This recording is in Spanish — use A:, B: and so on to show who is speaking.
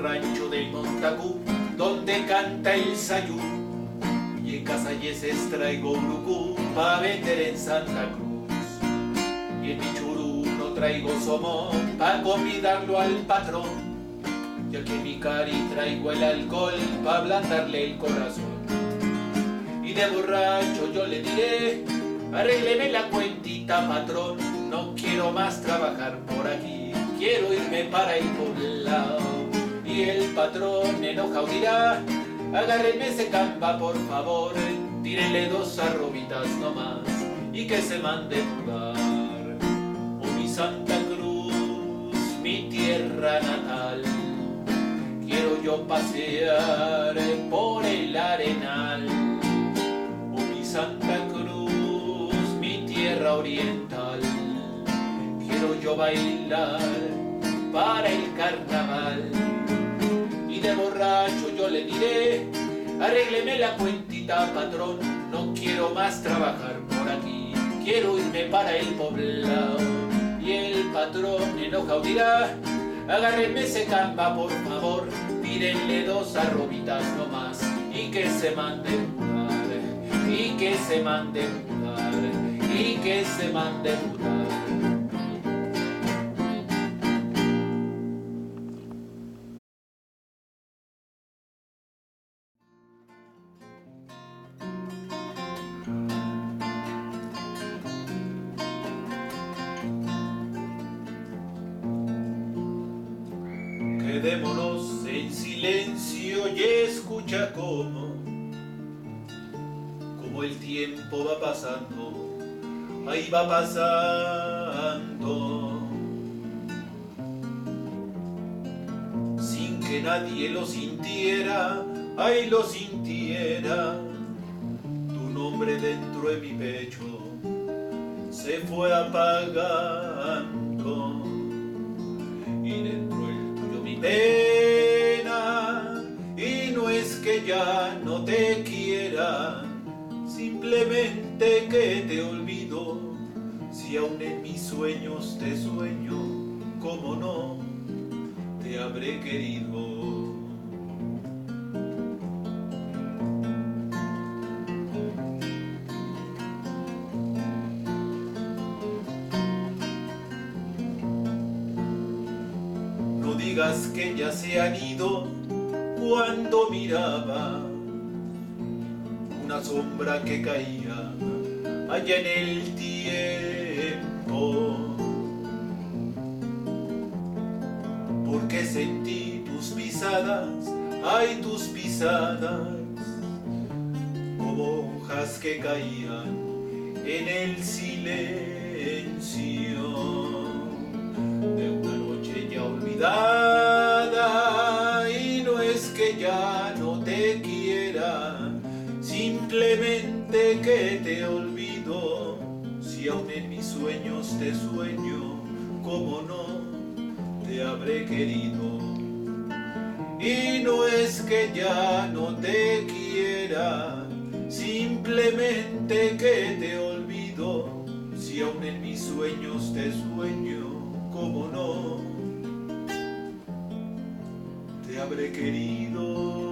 A: rancho del Montacú, donde canta el sayú. Y en Casalleses traigo urucú pa' vender en Santa Cruz. Y en mi churú no traigo somón pa' convidarlo al patrón. Y aquí en mi cari traigo el alcohol pa' ablandarle el corazón. Y de borracho yo le diré: arrégleme la cuentita, patrón, no quiero más trabajar por aquí, quiero irme para el poblado. Y el patrón enojado dirá: agárrenme ese camba por favor, tírenle 2 arrobitas nomás y que se mande mudar. Oh mi Santa Cruz, mi tierra natal, quiero yo pasear por el arenal. Oh mi Santa Cruz, mi tierra oriental, quiero yo bailar para el carnaval. Y de borracho yo le diré: arrégleme la cuentita, patrón, no quiero más trabajar por aquí, quiero irme para el poblado. Y el patrón enojado dirá: agárrenme ese camba por favor, tírenle 2 arrobitas nomás y que se mande mudar, y que se mande mudar, y que se mande mudar. Quedémonos en silencio y escucha cómo el tiempo va pasando, ahí va pasando, sin que nadie lo sintiera, ahí lo sintiera. Tu nombre dentro de mi pecho se fue apagando y dentro el tuyo mi pena. Y no es que ya no te quiera, simplemente que te olvido. Si aún en mis sueños te sueño, cómo no te habré querido. No digas que ya se han ido cuando miraba una sombra que caía allá en el tiempo, porque sentí tus pisadas, ay tus pisadas, como hojas que caían en el silencio de una noche ya olvidada. Y no es que ya no te quiera, simplemente que te olvido. Si aún en mis sueños te sueño, cómo no te habré querido. Y no es que ya no te quiera, simplemente que te olvido. Si aún en mis sueños te sueño, cómo no te habré querido.